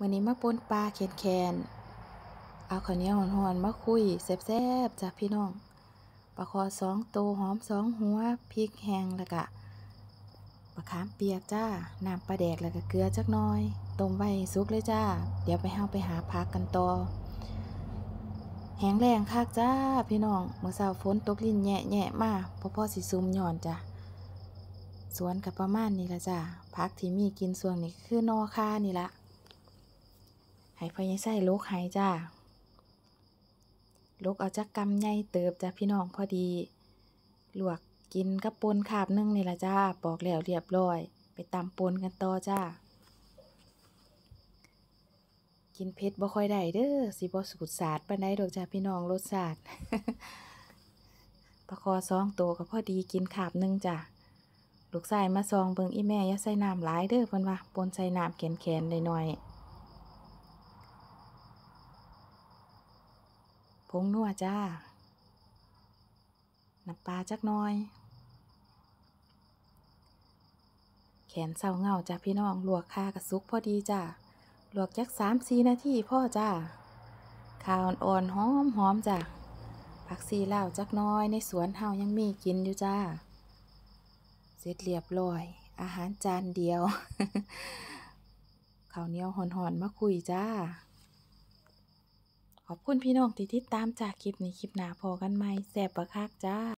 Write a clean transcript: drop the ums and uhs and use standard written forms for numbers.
มื้อนี้มาป่นปลาแคนเอาข้าวเหนียวร้อนๆมาคุยแซ่บๆจ้ะพี่น้องปลาคอ2 ตัวหอม2 หัวพริกแห้งแล้วก็มะขามเปียกจ้าน้ำปลาแดกแล้วก็เกลือจักหน่อยต้มไว้ให้สุกเลยจ้าเดี๋ยวไปหาผักกันต่อแห้งแล้งคักจ้าพี่น้องมื้อเช้าฝนตกลิ้นแยะๆมาพอสิซุ่มย้อนจ้ะสวนก็ประมาณนี้ล่ะจ้าผักที่มีกินช่วงนี้คือหน่อข่านี่ล่ะให้พ่อใหญ่ไส้ลูกให้จ้าลูกเอาจักกำใหญ่เติบจ้ะพี่น้องพอดีลวกกินกับป่นคาบหนึ่งนี่ล่ะจ้าปอกแล้วเรียบร้อยไปตำป่นกันต่อจ้ากินเผ็ดบ่ค่อยได้เด้อสิบ่สูตรศาสตร์ปานใดดอกจ้าพี่น้องรสชาติ ปลาคอ2 ตัวก็พอดีกินคาบหนึ่งจ้ะลูกชายมาซองเบิ่งอีแม่อย่าใส่น้ำหลายเด้อเพิ่นว่าป่นใส่น้ำแข็งๆหน่อยๆผงนัวจ้าน้ำปลาจักหน่อยแขนเศร้าเงาจ้ะพี่น้องลวกข่ากระสุกพอดีจ้าลวกจัก3-4 นาทีพ่อจ้าข้าวอ่อนๆหอมๆจ้ะผักชีลาวจักหน้อยในสวนเฮายังมีกินอยู่จ้าเสร็จเรียบร้อยอาหารจานเดียว ข้าวเหนียวห่อนๆมาคุยจ้าขอบคุณพี่น้องที่ติดตามจากคลิปนี้คลิปหน้าพอกันใหม่แซ่บบักคักจ้า